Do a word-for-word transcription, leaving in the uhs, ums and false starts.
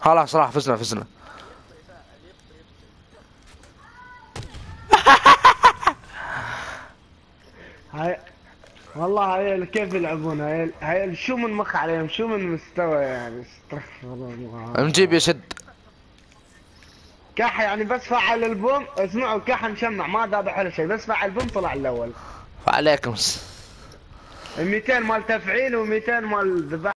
خلاص راح، فزنا فزنا. هاي والله عيال كيف يلعبون عيال عيال شو من مخ عليهم، شو من مستوى يعني، استغفر نجيب يا الله. شد. كح يعني بس فعل البوم، اسمعوا كح مشمع ما ذابح ولا شيء، بس فعل البوم طلع الاول. فعليكم. مئتين مال تفعيل و200 مال ذبح.